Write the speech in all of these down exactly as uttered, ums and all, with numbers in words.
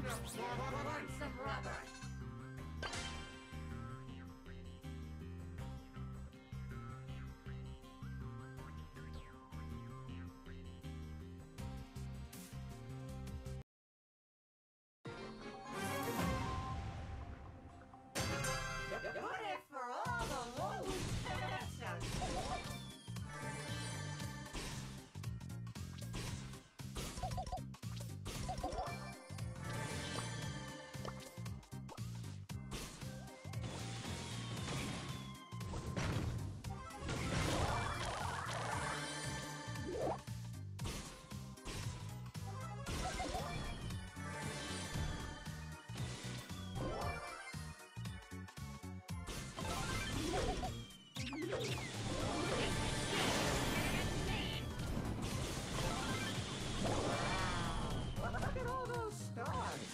Want some rubber? Doing it for all the loads. That sounds cool. Look at all those stars.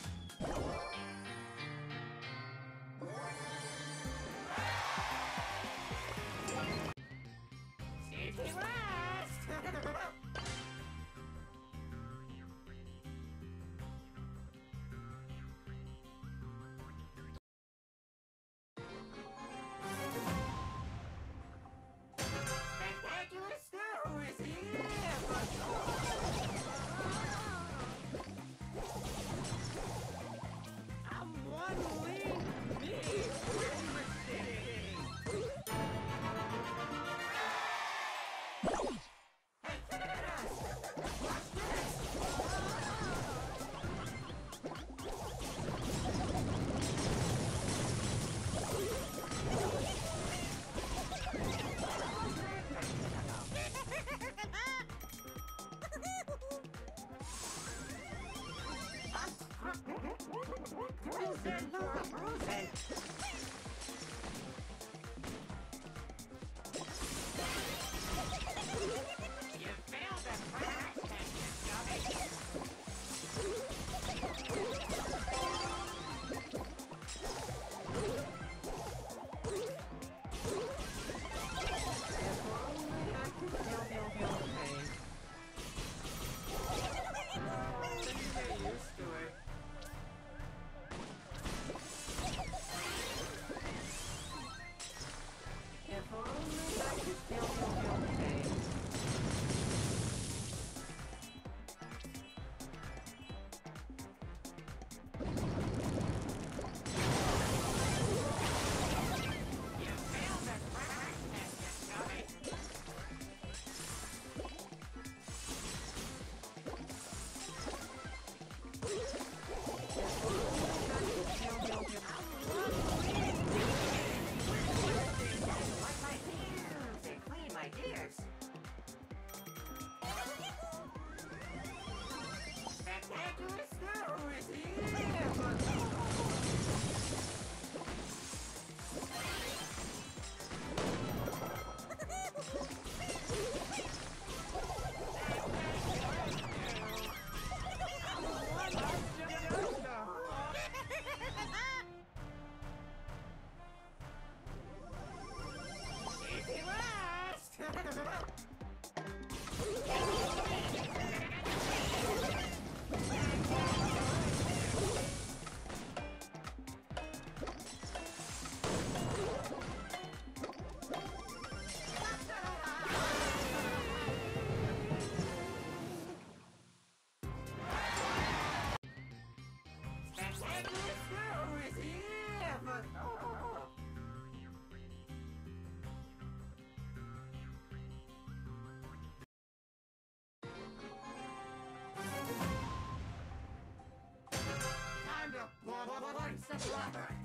Safety last. Spectacular snow is here. I'm one lean me in the city. Hey, look at us. Watch this. Cruising for cruising. You failed the crash test, dummy. If only I could feel your pain. Just get used to it. If only I could feel your pain. You failed the crash test, you dummy. Like my ears, they clean my ears. Spectacular snow is here. Easy last! Spectacular snow is here, but oh. Time to want some rubber.